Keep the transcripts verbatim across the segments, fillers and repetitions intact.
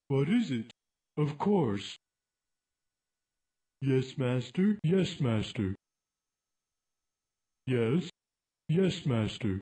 What is it? Of course. Yes, master. Yes, master. Yes. Yes, master.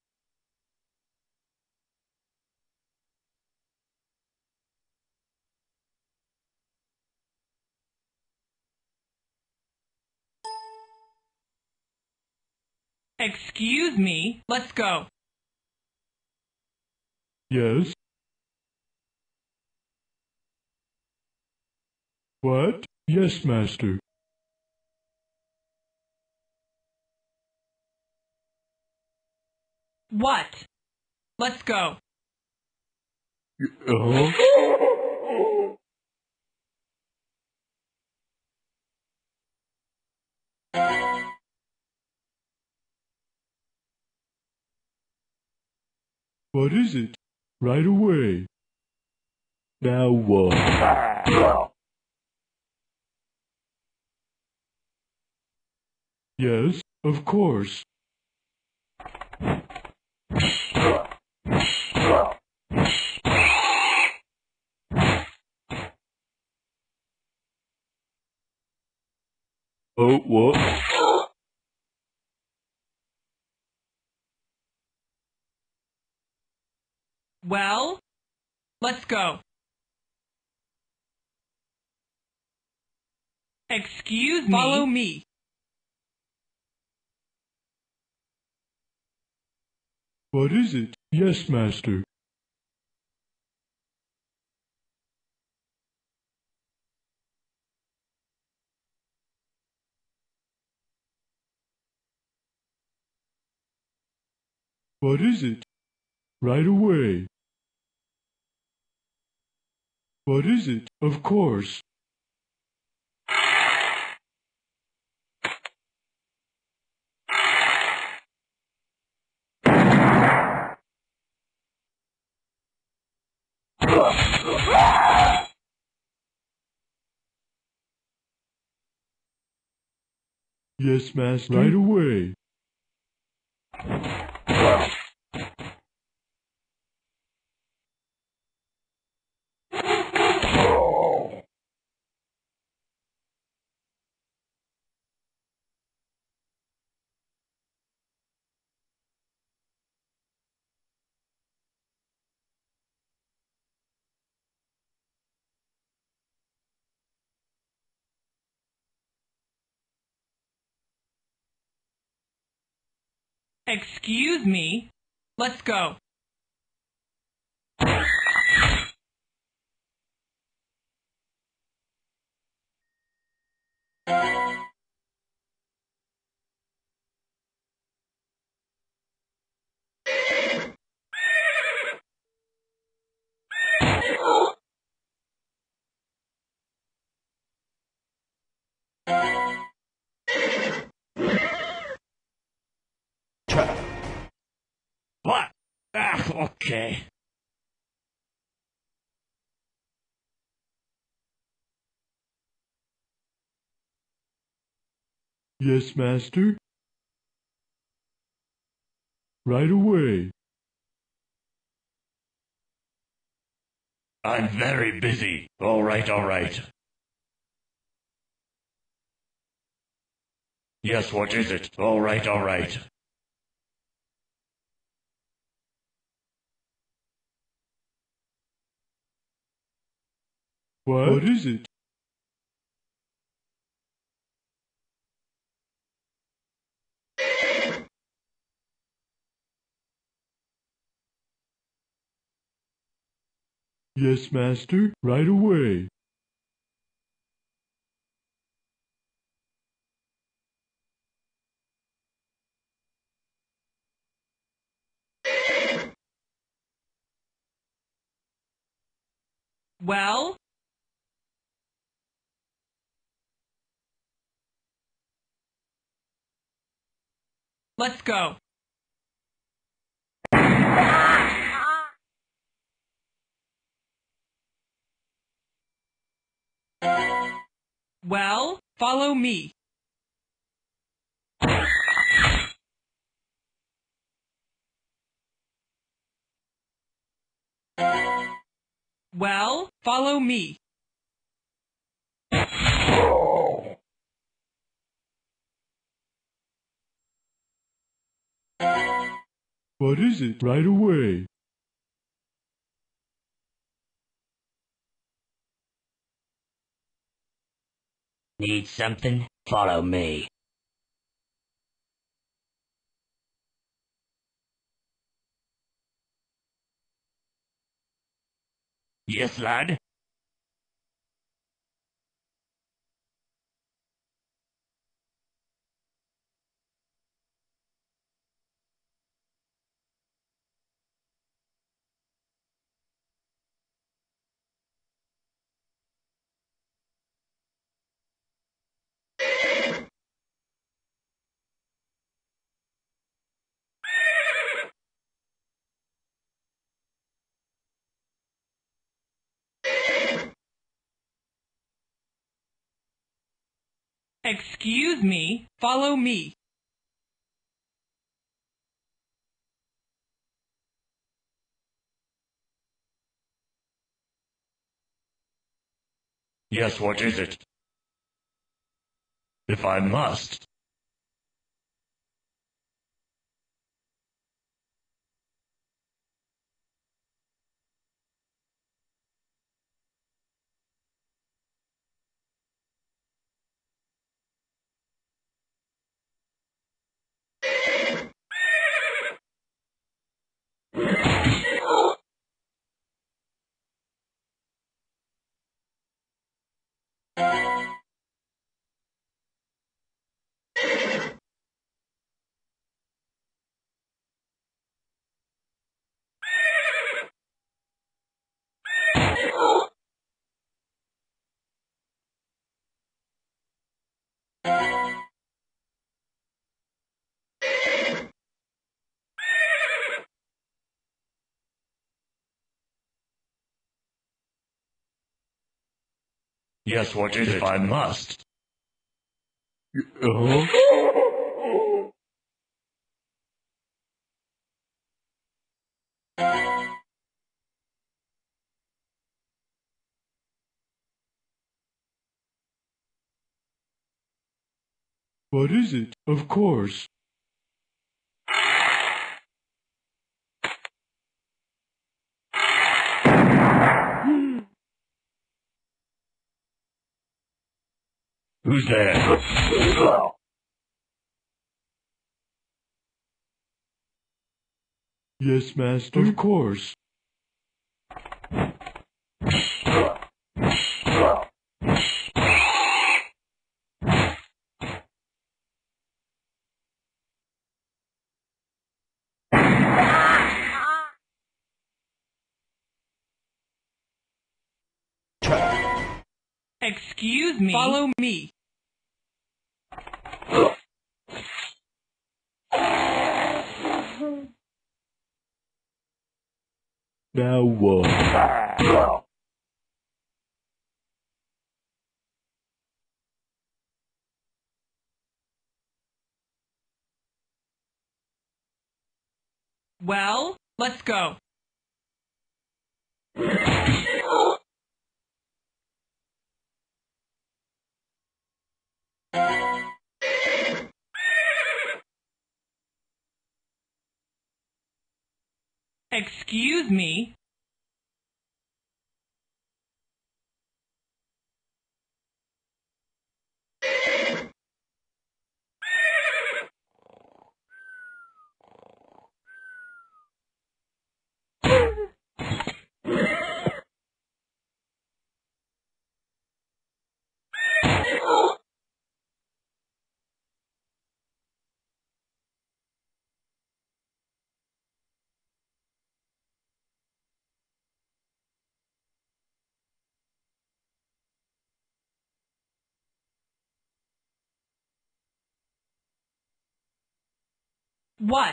Excuse me, let's go. Yes. What? Yes, master. What? Let's go. Uh-huh. What is it? Right away. Now what? Yes, of course. Oh, what? Well, let's go. Excuse me. Follow me. What is it? Yes, master. What is it? Right away. What is it? Of course. Yes, master. Right away. Excuse me. Let's go. What? Ah, okay. Yes, master. Right away. I'm very busy. All right, all right. Yes, what is it? All right, all right. What? What is it? Yes, master. Right away. Well, let's go. Well, follow me. Well, follow me. What is it? Right away. Need something? Follow me. Yes, lad? Excuse me, follow me. Yes, what is it? If I must. Yes, what is it? If I must. Uh-huh. What is it? Of course. Who's there? Yes, master. Of course. Excuse me, follow me. Now what? Well, let's go. Excuse me, what?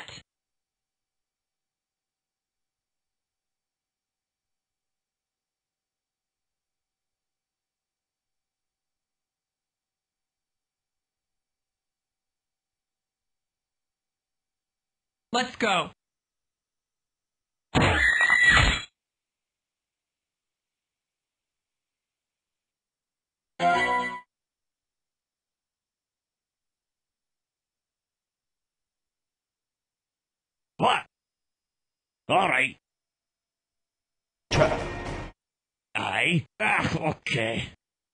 Let's go. All right. I? Ah, okay.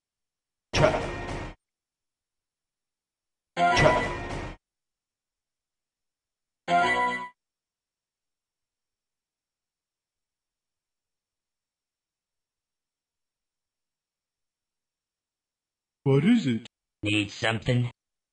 What is it? Need something?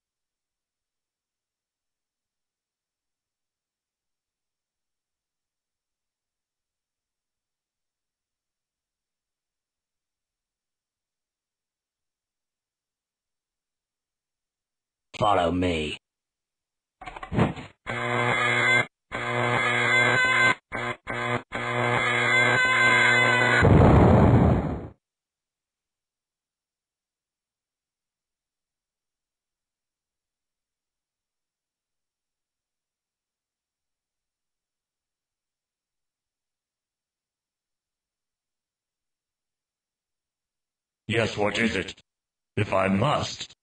Follow me. Yes, what is it? If I must.